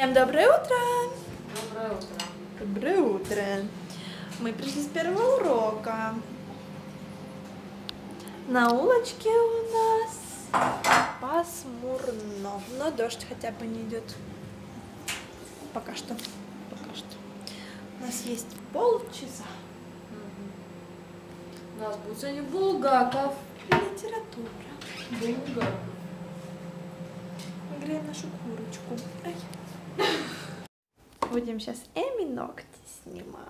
Всем доброе утро! Доброе утро. Доброе утро! Мы пришли с первого урока. На улочке у нас пасмурно, но дождь хотя бы не идет. Пока что. У нас есть полчаса. У нас будет сегодня Булгаков. Литература. Булгаков. Греем нашу курочку. Ай. Будем сейчас Эми ногти снимать.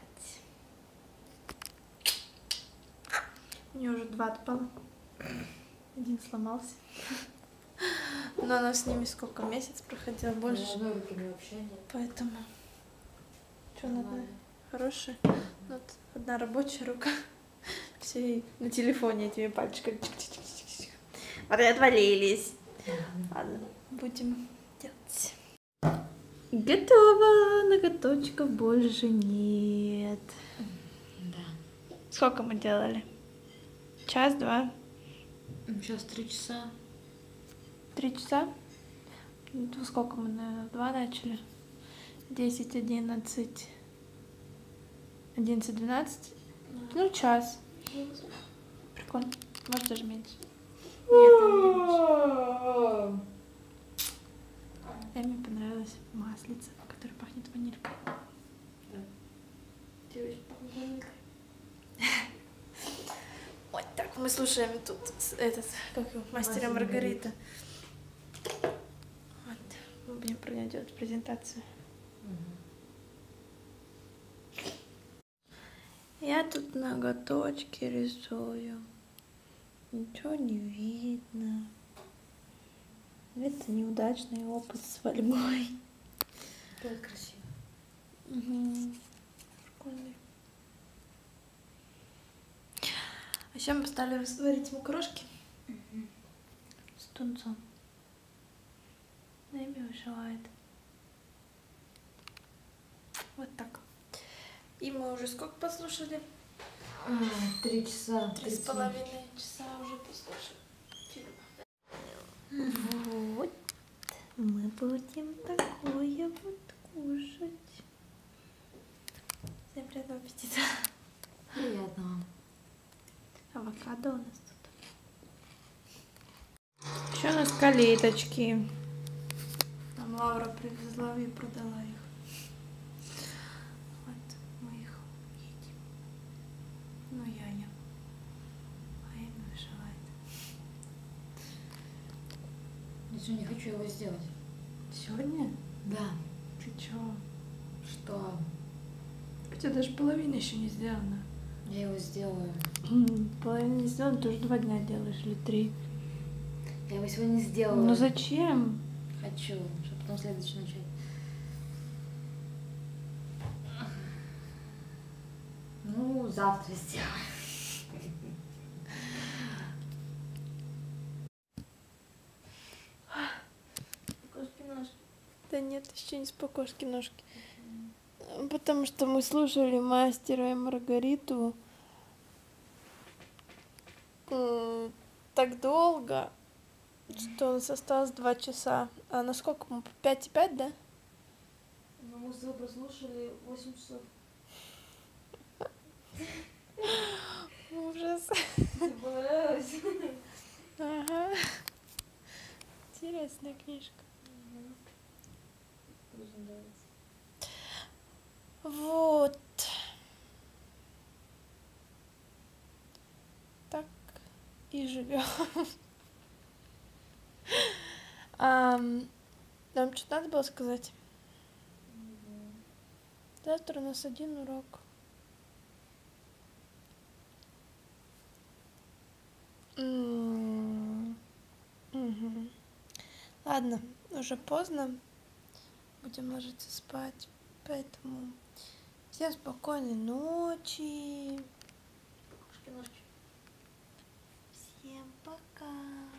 У нее уже 2 отпало. Один сломался. Но она с ними сколько? Месяц проходила? Больше. Одной руки вообще нет. Поэтому. Что надо? Хорошая. Вот одна рабочая рука. Все на телефоне этими пальчиками. Вот и отвалились. Ладно, будем делать. Готово. Ноготочков больше нет. Да. Сколько мы делали? Час-два? Сейчас 3 часа. 3 часа? Ну, сколько мы, наверное, 2 начали? 10, 11, 11, 12. Ну, час. Прикольно. Может, даже меньше. Эми понравилась маслица, которая пахнет ванилькой. Да. Девочка пахнет ванилькой. Вот так мы слушаем тут этот, как его, мастера Маргарита. Вот. Мы будем про нее делать презентацию. Я тут ноготочки рисую. Ничего не видно. Это неудачный опыт с фольгой. Как красиво. Угу. Прикольный. А еще мы поставили варить макарошки с тунцом. Эми вышивает. Вот так. И мы уже сколько послушали? 3 часа. 3,5 часа уже послушали фильм. Вот. Мы будем такое вот кушать. Всем приятного аппетита. Приятного. Авокадо у нас тут. Еще у нас калиточки. Нам Лаура привезла и продала их. Вот мы их едим. Ну, я ем. А Эми вышивает. Я сегодня не хочу его сделать. Сегодня? Да. Ты чё? Что? У тебя даже половина еще не сделана. Я его сделаю. Половина не сделана, ты уже 2 дня делаешь или 3. Я его сегодня сделаю. Ну зачем? Хочу, чтобы потом следующий начать. Ну, завтра сделаю. Кошки-ножки. Да нет, еще не с покошки-ножки. Потому что мы слушали мастера и Маргариту так долго, что у нас осталось 2 часа. А на сколько мы? 5,5, да? Ну, мы с тобой прослушали 8 часов. Ужас. Тебе понравилось? Ага. Интересная книжка. Очень нравится. Вот. Так и живем. Нам что надо было сказать? Завтра у нас 1 урок. Угу. Ладно, уже поздно. Будем ложиться спать. Поэтому всем спокойной ночи. Кошки-ножки. Всем пока.